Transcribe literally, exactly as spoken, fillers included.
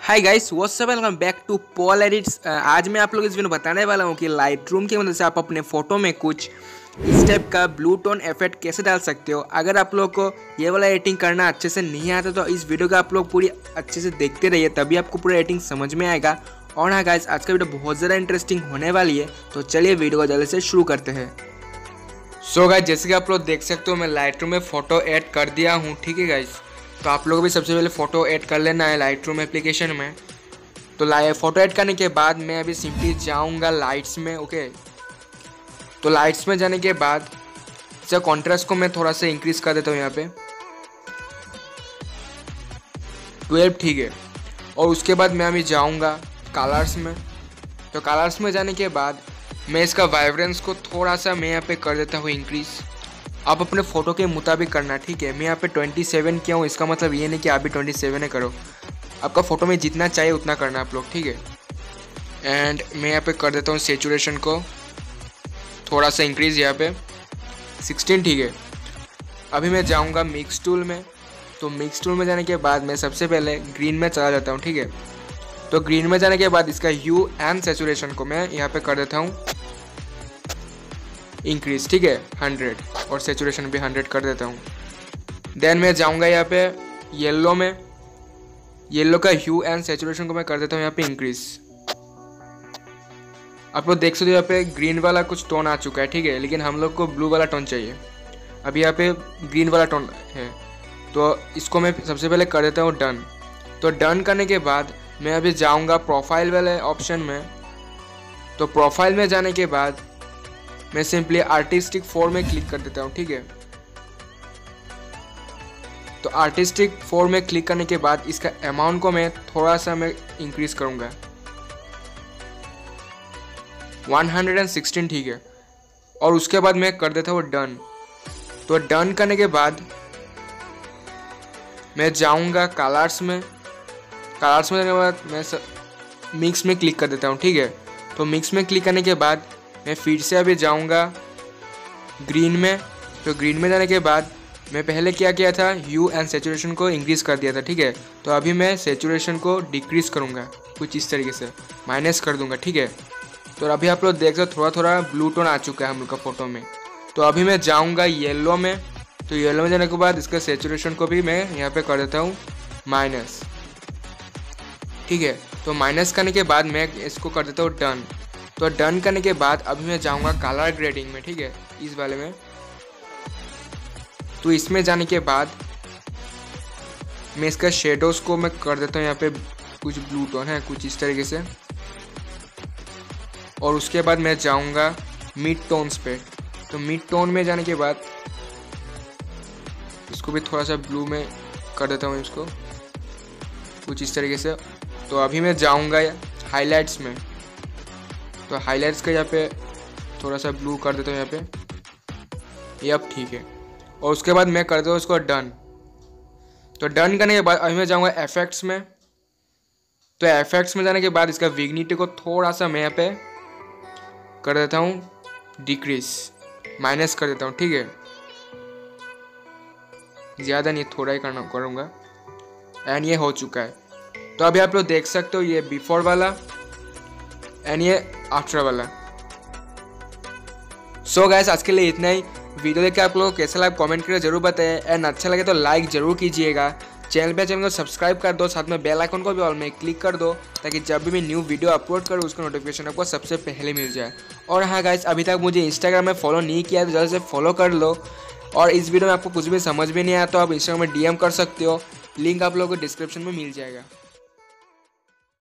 Hi guys, what's up, welcome back to Paul edits. आज मैं आप लोग इस वीडियो में बताने वाला हूँ कि लाइट रूम की मदद से आप अपने फ़ोटो में कुछ इस टाइप का ब्लू टोन इफेक्ट कैसे डाल सकते हो। अगर आप लोग को ये वाला एडिटिंग करना अच्छे से नहीं आता तो इस वीडियो को आप लोग पूरी अच्छे से देखते रहिए, तभी आपको पूरा एडिटिंग समझ में आएगा। और हाँ गाइस, आज का वीडियो बहुत ज़्यादा इंटरेस्टिंग होने वाली है, तो चलिए वीडियो को जल्दी से शुरू करते हैं। सो गाइस, जैसे कि आप लोग देख सकते हो मैं लाइट रूम में फ़ोटो ऐड कर दिया हूँ, ठीक है गाइस। तो आप लोग भी सबसे पहले फ़ोटो ऐड कर लेना है लाइट रूम एप्लीकेशन में। तो लाइट फ़ोटो ऐड करने के बाद मैं अभी सिंपली जाऊंगा लाइट्स में। ओके, तो लाइट्स में जाने के बाद इसका कॉन्ट्रास्ट को मैं थोड़ा सा इंक्रीज कर देता हूँ यहाँ पे ट्वेल्व, ठीक है। और उसके बाद मैं अभी जाऊंगा कलर्स में। तो कलर्स में जाने के बाद मैं इसका वाइब्रेंस को थोड़ा सा मैं यहाँ पे कर देता हूँ इंक्रीज। आप अपने फ़ोटो के मुताबिक करना, ठीक है। मैं यहाँ पे ट्वेंटी सेवन किया हूँ, इसका मतलब ये नहीं कि आप भी ट्वेंटी सेवन है करो। आपका फ़ोटो में जितना चाहिए उतना करना आप लोग, ठीक है। एंड मैं यहाँ पे कर देता हूँ सेचुरेशन को थोड़ा सा इंक्रीज यहाँ पे सिक्सटीन, ठीक है। अभी मैं जाऊँगा मिक्स टूल में। तो मिक्स टूल में जाने के बाद मैं सबसे पहले ग्रीन में चला जाता हूँ, ठीक है। तो ग्रीन में जाने के बाद इसका ह्यू एंड सेचुरेशन को मैं यहाँ पे कर देता हूँ इंक्रीज, ठीक है, हंड्रेड। और सेचुरेशन भी हंड्रेड कर देता हूँ। देन मैं जाऊँगा यहाँ पे येलो में। येलो का ह्यू एंड सेचुरेशन को मैं कर देता हूँ यहाँ पे इंक्रीज। आप लोग देख सकते हो यहाँ पे ग्रीन वाला कुछ टोन आ चुका है, ठीक है, लेकिन हम लोग को ब्लू वाला टोन चाहिए। अभी यहाँ पे ग्रीन वाला टोन है, तो इसको मैं सबसे पहले कर देता हूँ डन। तो डन करने के बाद मैं अभी जाऊँगा प्रोफाइल वाले ऑप्शन में। तो प्रोफाइल में जाने के बाद मैं सिंपली आर्टिस्टिक फोर में क्लिक कर देता हूँ, ठीक है। तो आर्टिस्टिक फोर में क्लिक करने के बाद इसका अमाउंट को मैं थोड़ा सा मैं इंक्रीज करूंगा वन हंड्रेड सिक्सटीन, ठीक है। और उसके बाद मैं कर देता हूँ डन। तो डन करने के बाद मैं जाऊंगा कलर्स में। कलर्स में जाने के बाद मैं मिक्स में क्लिक कर देता हूँ, ठीक है। तो मिक्स में क्लिक करने के बाद मैं फिर से अभी जाऊंगा ग्रीन में। तो ग्रीन में जाने के बाद मैं पहले क्या किया था, ह्यू एंड सेचुरेशन को इंक्रीज कर दिया था, ठीक है। तो अभी मैं सेचुरेशन को डिक्रीज करूँगा कुछ इस तरीके से, माइनस कर दूंगा, ठीक है। तो अभी आप लोग देख सकते हो थोड़ा थोड़ा ब्लू टोन आ चुका है हम लोग का फोटो में। तो अभी मैं जाऊँगा येलो में। तो येलो में जाने के बाद इसका सेचुरेशन को भी मैं यहाँ पे कर देता हूँ माइनस, ठीक है। तो माइनस करने के बाद मैं इसको कर देता हूँ डन। तो डन करने के बाद अभी मैं जाऊँगा कलर ग्रेडिंग में, ठीक है, इस वाले में। तो इसमें जाने के बाद मैं इसका शेडोज को मैं कर देता हूँ यहाँ पे कुछ ब्लू टोन है कुछ इस तरीके से। और उसके बाद मैं जाऊँगा मिड टोन्स पे। तो मिड टोन में जाने के बाद इसको भी थोड़ा सा ब्लू में कर देता हूँ इसको कुछ इस तरीके से। तो अभी मैं जाऊँगा हाइलाइट्स में। तो हाइलाइट्स का यहाँ पे थोड़ा सा ब्लू कर देता हूँ यहाँ पे, ये अब ठीक है। और उसके बाद मैं कर दूँ उसको डन। तो डन करने के बाद अभी मैं जाऊँगा इफेक्ट्स में। तो इफेक्ट्स में जाने के बाद इसका विग्निटी को थोड़ा सा मैं यहाँ पे कर देता हूँ डिक्रीज, माइनस कर देता हूँ, ठीक है। ज़्यादा नहीं, थोड़ा ही करना करूँगा। एंड ये हो चुका है। तो अभी आप लोग देख सकते हो ये बिफोर वाला एंड ये आफ्टर वाला। सो गाइस, आज के लिए इतना ही। वीडियो देख के आप लोगों को कैसा लगा कमेंट करके जरूर बताएं। एंड अच्छा लगे तो लाइक जरूर कीजिएगा। चैनल पे चैनल को सब्सक्राइब कर दो, साथ में बेल आइकन को भी ऑल में क्लिक कर दो, ताकि जब भी मैं न्यू वीडियो अपलोड करूँ उसका नोटिफिकेशन आपको सबसे पहले मिल जाए। और हाँ गाइस, अभी तक मुझे इंस्टाग्राम में फॉलो नहीं किया तो जल्द से फॉलो कर लो। और इस वीडियो में आपको कुछ भी समझ में नहीं आया तो आप इंस्टाग्राम में डी एम कर सकते हो, लिंक आप लोगों को डिस्क्रिप्शन में मिल जाएगा।